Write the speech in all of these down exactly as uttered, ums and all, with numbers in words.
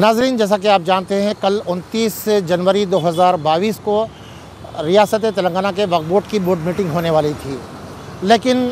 नाजरीन, जैसा कि आप जानते हैं, कल उनतीस जनवरी दो हज़ार बाईस को रियासत तेलंगाना के वक्फ बोर्ड की बोर्ड मीटिंग होने वाली थी, लेकिन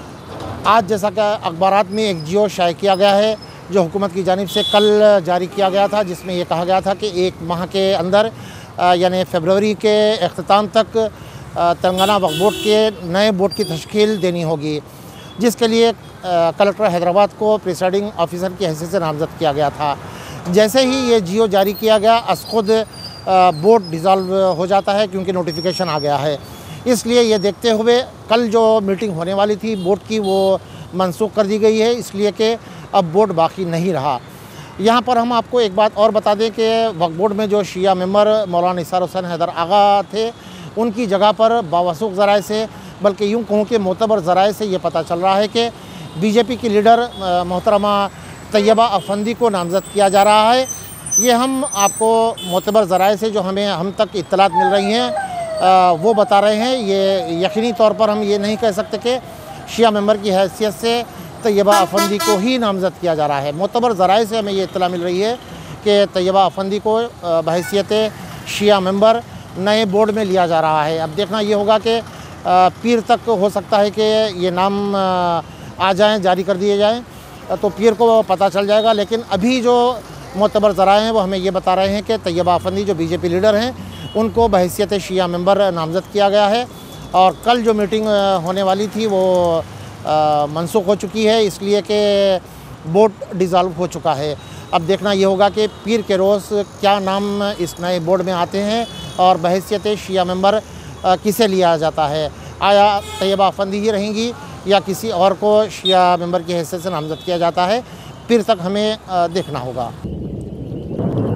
आज जैसा कि अखबारात में एक जियो शाये किया गया है जो हुकूमत की जानिब से कल जारी किया गया था, जिसमें ये कहा गया था कि एक माह के अंदर यानी फरवरी के अख्ताम तक तेलंगाना वक्फ बोर्ड के नए बोर्ड की तश्कील देनी होगी, जिसके लिए कलेक्टर हैदराबाद को प्रिसाइडिंग ऑफिसर की हैसियत से नामज़द किया गया था। जैसे ही ये जियो जारी किया गया, अस खुद बोर्ड डिज़ॉल्व हो जाता है क्योंकि नोटिफिकेशन आ गया है। इसलिए ये देखते हुए कल जो मीटिंग होने वाली थी बोर्ड की, वो मनसूख कर दी गई है, इसलिए कि अब बोर्ड बाकी नहीं रहा। यहाँ पर हम आपको एक बात और बता दें कि वक्फ बोर्ड में जो शिया मेंबर मौलाना निसार हुसैन हैदर आगा थे, उनकी जगह पर बावसूख ज़राए से, बल्कि यूँ कहूँ कि मोतबर ज़राए से ये पता चल रहा है कि बीजेपी की लीडर मोहतरमा तैयबा अफंदी को नामज़द किया जा रहा है। ये हम आपको मोतबर ज़राए से जो हमें हम तक इत्तलात मिल रही हैं वो बता रहे हैं। ये यकीनी तौर पर हम ये नहीं कह सकते कि शिया मेंबर की हैसियत से तैयबा अफंदी को ही नामज़द किया जा रहा है। मोतबर ज़राए से हमें ये इत्तला मिल रही है कि तैयबा अफंदी को बहैसियत शिया मेंबर नए बोर्ड में लिया जा रहा है। अब देखना ये होगा कि पीर तक हो सकता है कि ये नाम आ जाएं, जारी कर दिए जाएं, तो पीर को पता चल जाएगा। लेकिन अभी जो मोतबर ज़राए हैं वो हमें ये बता रहे हैं कि तैयबा अफंदी जो बीजेपी लीडर हैं, उनको बहैसियत शिया मेंबर नामज़द किया गया है और कल जो मीटिंग होने वाली थी वो मनसूख हो चुकी है, इसलिए कि बोर्ड डिज़ॉल्व हो चुका है। अब देखना ये होगा कि पीर के रोज़ क्या नाम इस नए बोर्ड में आते हैं और बहैसियत शिया मेंबर किसे लिया जाता है। आया तैयबा अफंदी ही रहेंगी या किसी और को शिया मेंबर की हैसियत से नामज़द किया जाता है, फिर तक हमें देखना होगा।